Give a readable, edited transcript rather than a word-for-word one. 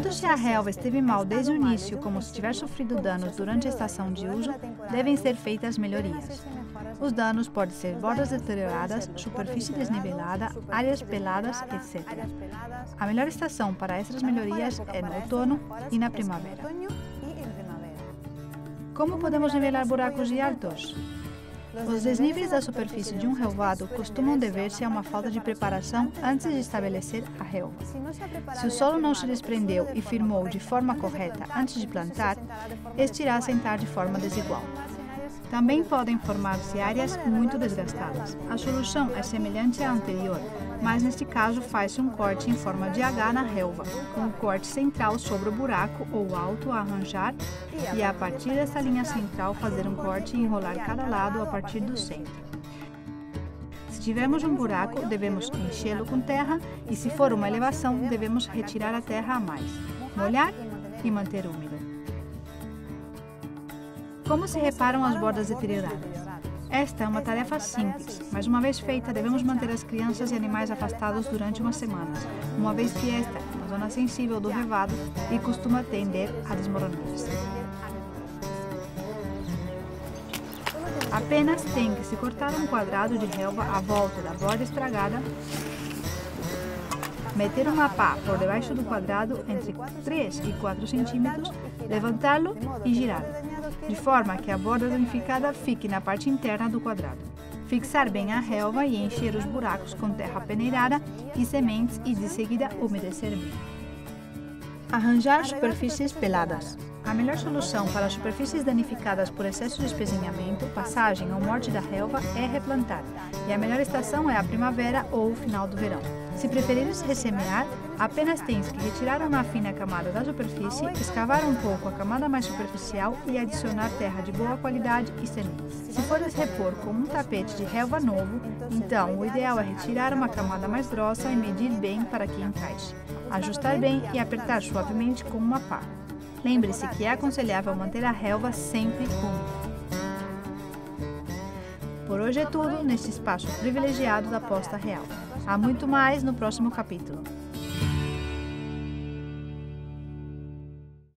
Tanto se a relva esteve mal desde o início como se tiver sofrido danos durante a estação de uso, devem ser feitas melhorias. Os danos podem ser bordas deterioradas, superfície desnivelada, áreas peladas, etc. A melhor estação para essas melhorias é no outono e na primavera. Como podemos nivelar buracos e altos? Os desníveis da superfície de um relvado costumam dever-se a uma falta de preparação antes de estabelecer a relva. Se o solo não se desprendeu e firmou de forma correta antes de plantar, este irá assentar de forma desigual. Também podem formar-se áreas muito desgastadas. A solução é semelhante à anterior, mas neste caso faz-se um corte em forma de H na relva, com o corte central sobre o buraco ou alto a arranjar e a partir dessa linha central fazer um corte e enrolar cada lado a partir do centro. Se tivermos um buraco, devemos enchê-lo com terra e se for uma elevação, devemos retirar a terra a mais, molhar e manter úmido. Como se reparam as bordas deterioradas? Esta é uma tarefa simples, mas uma vez feita, devemos manter as crianças e animais afastados durante umas semanas, uma vez que esta é uma zona sensível do relvado e costuma tender a desmoronar-se. Apenas tem que se cortar um quadrado de relva à volta da borda estragada, meter uma pá por debaixo do quadrado entre 3 e 4 centímetros, levantá-lo e girá-lo, de forma que a borda danificada fique na parte interna do quadrado. Fixar bem a relva e encher os buracos com terra peneirada e sementes e de seguida umedecer bem. Arranjar superfícies peladas. A melhor solução para superfícies danificadas por excesso de espezinhamento, passagem ou morte da relva é replantar, e a melhor estação é a primavera ou o final do verão. Se preferires ressemear, apenas tens que retirar uma fina camada da superfície, escavar um pouco a camada mais superficial e adicionar terra de boa qualidade e sementes. Se fores repor com um tapete de relva novo, então o ideal é retirar uma camada mais grossa e medir bem para que encaixe, ajustar bem e apertar suavemente com uma pá. Lembre-se que é aconselhável manter a relva sempre úmida. Por hoje é tudo neste espaço privilegiado da Posta Real. Há muito mais no próximo capítulo.